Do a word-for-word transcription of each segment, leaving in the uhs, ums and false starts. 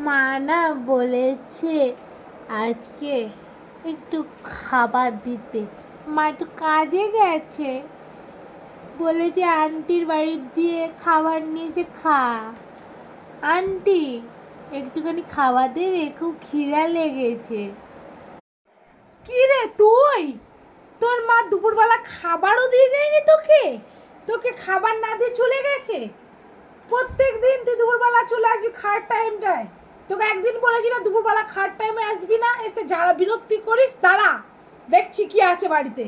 মা না বলেছে আজকে একটু খাবার দিতে। মা একটু কাজে গেছে, বলেছে আন্টির বাড়ি দিয়ে খাবার নিয়ে এসে খা। আন্টি একটুখানি খাবার দেবে, খুব খিদা লেগেছে। কি রে তুই, তোর মা দুপুরবেলা খাবারও দিয়ে যায়নি তোকে? তোকে খাবার না দিয়ে চলে গেছে? প্রত্যেক দিন তুই দুপুরবেলা চলে আসবি খাওয়ার টাইমটায়। তোকে একদিন বলেছি না দুপুরবেলা খাওয়ার টাইমে আসবি না, এসে যারা বিরক্তি করিস। দাঁড়া, দেখছি কি আছে বাড়িতে।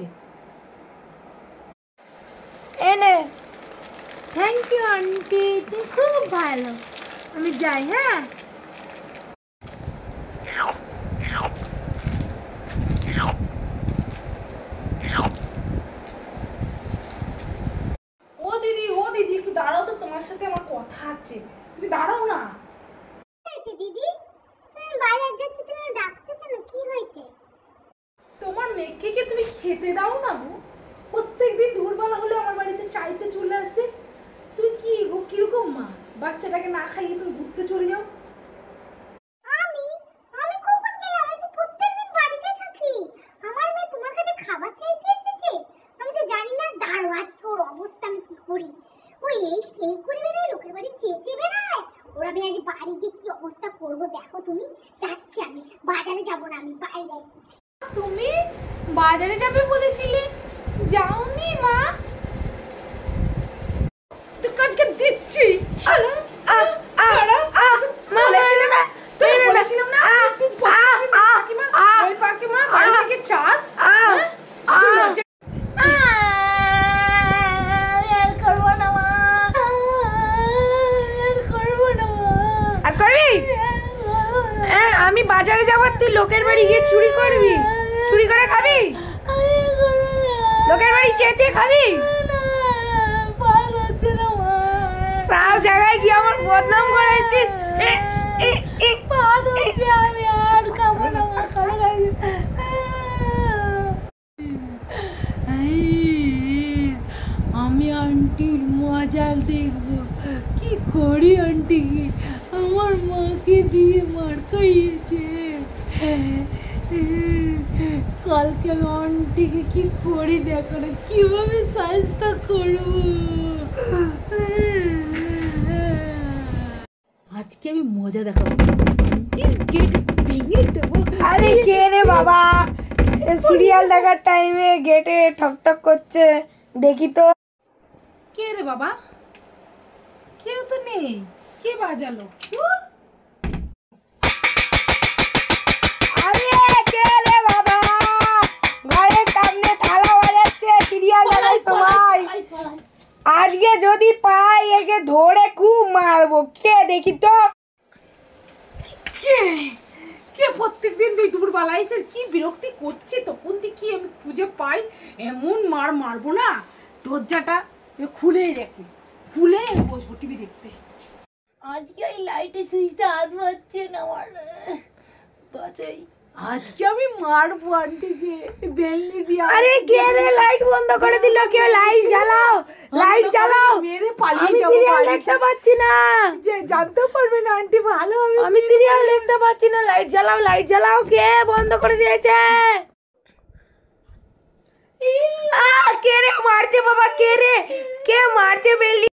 এনে থ্যাংক ইউ আন্টি, তুমি খুব ভালো। আমি যাই। হ্যাঁ, ও দিদি, ও দিদি একটু দাঁড়াও তো, তোমার সাথে আমার কথা আছে। তুমি দাঁড়াও না। দিদি তুমি বাইরে যাচ্ছ, তুমি ডাকছো কেন? কি হয়েছে? তোমার মেয়েকে কি তুমি খেতে দাও না গো? প্রত্যেকদিন দুপুরবেলা হলে আমার বাড়িতে চাইতে চলে আসে। তুমি কি গো, কিরকম মা? বাচ্চাটাকে না খাইয়ে তুমি ঘুরতে চলে যাও। আমি আমি কখন গেলাম? আমি তো প্রত্যেকদিন বাড়িতে থাকি। আমার মেয়ে তোমার কাছে খাবার চাইতে এসেছে? আমি তো জানি না। দাঁড়ো, আজকে ওর অবস্থা আমি কি করি। ওই এই এই করে বেড়ায়, লোকের বাড়ি চেয়ে চেয়ে বেড়ায়। ওরা আমি আজ বাড়ি গিয়ে কি অবস্থা করবো দেখো তুমি। যাচ্ছি আমি, বাজারে যাবো না, আমি বাইরে যাই। তুমি বাজারে যাবে বলেছিলে, যাওনি মা? তো কাজকে দিচ্ছি। শালা আড়া আ বলেছিলাম না, তুই বলেছিলাম না তুই পাকিমা, ওই পাকিমা বাড়ি থেকে চাস। তুই লজ্জা আর করবো না মা, আর করবো না মা। আর করবি? আমি বাজারে যাবার, তুই লোকের বাড়ি গিয়ে চুরি করবি? চুরি করে খাবি? লোকের বাড়ি চেয়ে চেয়ে খাবি? সব জায়গায় গিয়ে আমার বদনাম করেছিস। আমি আর খাবো না মা, খাবো না। আমি আন্টির মজা দেখবো, কি করি আন্টি আমার মাকে দিয়ে মার খাইয়েছে। কালকে আমি আন্টিকে কি করি দেখো না, কিভাবে সাজটা করবো। আজকে আমি মজা দেখাবো, গেট ভেঙে দেবো। আরে কে রে বাবা, সিরিয়াল দেখার টাইমে গেটে ঠকঠক করছে, দেখি তো। কে রে বাবা? কেউ তো নেই, কে বাজালো? আরে কে রে বাবা, ঘরের সামনে থালা বাজাচ্ছে সিরিয়াল দেখার সময়। আজকে যদি পাই একে ধরে খুব মারবো। কে দেখি তো, কে কে প্রত্যেকদিন দুই দুপুর বেলা এসে কি বিরক্তি করছে। তখন দেখি আমি খুঁজে পাই, এমন মার মারবো না। দরজাটা খুলেই রেখে, খুলে আমি বসবো টিভি দেখতে। আজকে এই লাইটের সুইচটা আজ বাজছে না আমার, বাজাই। আজকে আমি মারবো আন্টিকে বেলনি দিয়ে। আরে কে রে লাইট বন্ধ করে দিল? কেউ লাইট জ্বালাও, লাইট জ্বালাও। মেরে পালিয়ে আমি যাবো, সিরিয়াল দেখতে পাচ্ছি না। যে জানতে পারবে না আন্টি ভালো হবে। আমি সিরিয়াল দেখতে পাচ্ছি না, লাইট জ্বালাও, লাইট জ্বালাও। কে বন্ধ করে দিয়েছে? আ কে রে মারছে বাবা? কে রে, কে মারছে বেলি?